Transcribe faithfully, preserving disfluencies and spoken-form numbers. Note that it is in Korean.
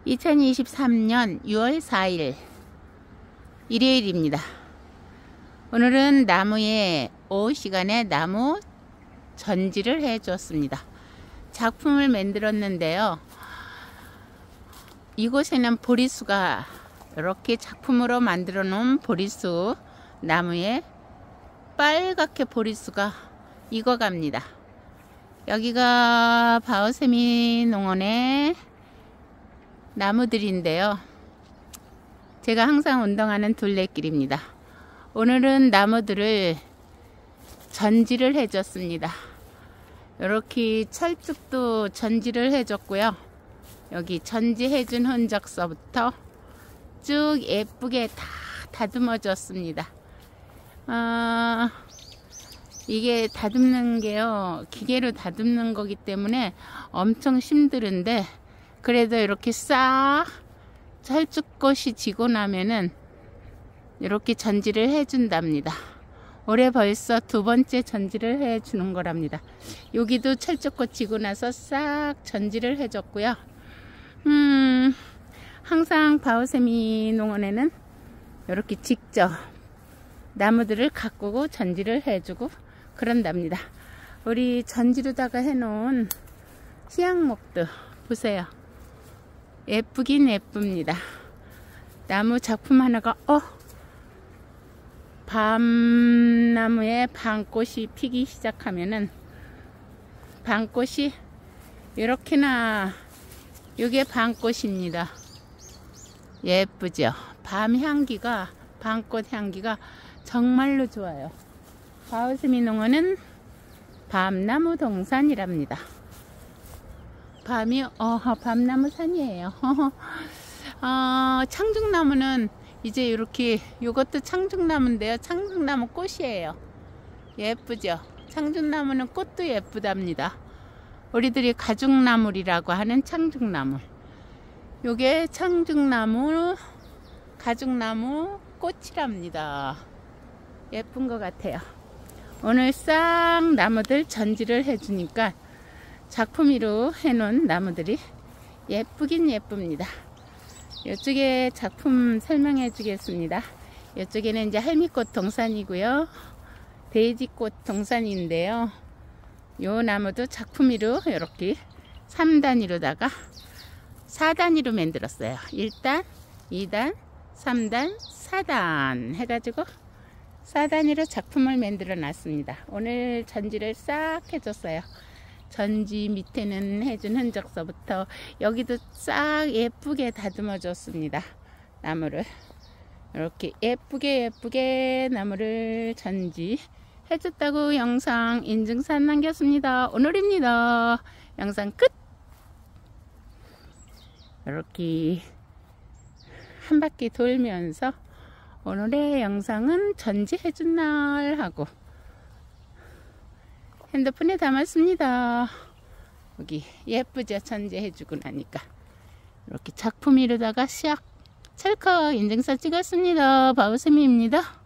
이천이십삼 년 유월 사일 일요일입니다. 오늘은 나무에 오후 시간에 나무 전지를 해 줬습니다. 작품을 만들었는데요. 이곳에는 보리수가 이렇게 작품으로 만들어 놓은 보리수 나무에 빨갛게 보리수가 익어갑니다. 여기가 바오세미 농원의 나무들인데요. 제가 항상 운동하는 둘레길입니다. 오늘은 나무들을 전지를 해줬습니다. 이렇게 철쭉도 전지를 해줬고요. 여기 전지해준 흔적서부터 쭉 예쁘게 다 다듬어 줬습니다. 어, 이게 다듬는 게요, 기계로 다듬는 거기 때문에 엄청 힘들은데, 그래도 이렇게 싹 철쭉꽃이 지고 나면은 이렇게 전지를 해준답니다. 올해 벌써 두 번째 전지를 해주는 거랍니다. 여기도 철쭉꽃 지고 나서 싹 전지를 해줬고요. 음, 항상 바오세미 농원에는 이렇게 직접 나무들을 가꾸고 전지를 해주고 그런답니다. 우리 전지로다가 해놓은 희양목도 보세요. 예쁘긴 예쁩니다. 나무 작품 하나가 어 밤나무에 밤꽃이 피기 시작하면은 밤꽃이 이렇게나, 이게 밤꽃입니다. 예쁘죠? 밤 향기가, 밤꽃 향기가 정말로 좋아요. 바오세미 농원은 밤나무 동산이랍니다. 밤이 어 밤나무 산이에요. 어, 창중나무는 이제 이렇게, 이것도 창중나무인데요. 창중나무 꽃이에요. 예쁘죠? 창중나무는 꽃도 예쁘답니다. 우리들이 가죽나물이라고 하는 창중나무. 요게 창중나무, 가죽나무 꽃이랍니다. 예쁜 것 같아요. 오늘 싹 나무들 전지를 해주니까 작품으로 해놓은 나무들이 예쁘긴 예쁩니다. 이쪽에 작품 설명해 주겠습니다. 이쪽에는 이제 할미꽃 동산이고요. 데이지꽃 동산인데요. 요 나무도 작품으로 이렇게 삼 단위로다가 사 단위로 만들었어요. 일 단, 이 단, 삼 단, 사 단 해가지고 사 단위로 작품을 만들어 놨습니다. 오늘 전지를 싹 해줬어요. 전지 밑에는 해준 흔적서부터 여기도 싹 예쁘게 다듬어 줬습니다. 나무를 이렇게 예쁘게 예쁘게 나무를 전지 해줬다고 영상 인증샷 남겼습니다. 오늘입니다. 영상 끝. 이렇게 한 바퀴 돌면서 오늘의 영상은 전지 해준 날 하고 핸드폰에 담았습니다. 여기 예쁘죠? 전지 해주고 나니까 이렇게 작품이로다가 샥 찰칵 인증샷 찍었습니다. 바오세미입니다.